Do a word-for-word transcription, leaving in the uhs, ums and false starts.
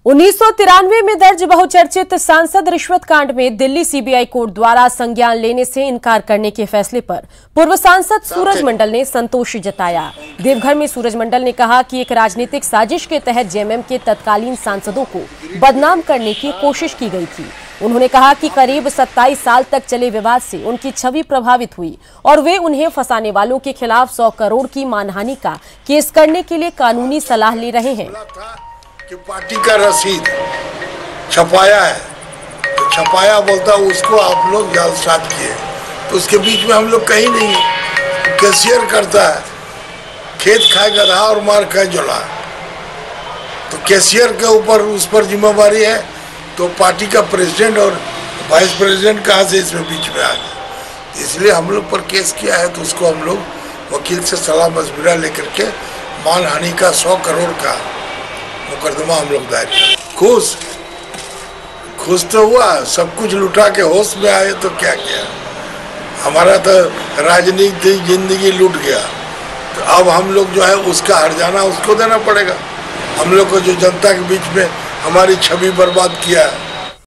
उन्नीस सौ तिरानवे में दर्ज बहुचर्चित सांसद रिश्वत कांड में दिल्ली सीबीआई कोर्ट द्वारा संज्ञान लेने से इनकार करने के फैसले पर पूर्व सांसद सूरज मंडल ने संतोष जताया। देवघर में सूरज मंडल ने कहा कि एक राजनीतिक साजिश के तहत जेएमएम के तत्कालीन सांसदों को बदनाम करने की कोशिश की गई थी। उन्होंने कहा कि करीब सत्ताईस साल तक चले विवाद से उनकी छवि प्रभावित हुई और वे उन्हें फंसाने वालों के खिलाफ सौ करोड़ की मानहानि का केस करने के लिए कानूनी सलाह ले रहे हैं। कि पार्टी का रसीद छपाया है तो छपाया बोलता उसको आप लोग जालसाज किए, तो उसके बीच में हम लोग कहीं नहीं। कैशियर करता है खेत खाए गधा और मार खाए जोला, तो कैशियर के ऊपर उस पर जिम्मेवारी है, तो पार्टी का प्रेसिडेंट और वाइस प्रेसिडेंट कहाँ से इसमें बीच में आ गए। इसलिए हम लोग पर केस किया है, तो उसको हम लोग वकील से सलाह मशविरा लेकर के मानहानि का सौ करोड़ का मुकदमा हम लोग दायर किया। खुश खुश तो हुआ, सब कुछ लुटा के होश में आए तो क्या किया। हमारा तो राजनीतिक जिंदगी लूट गया, तो अब हम लोग जो है उसका हर्जाना उसको देना पड़ेगा। हम लोग को जो जनता के बीच में हमारी छवि बर्बाद किया है।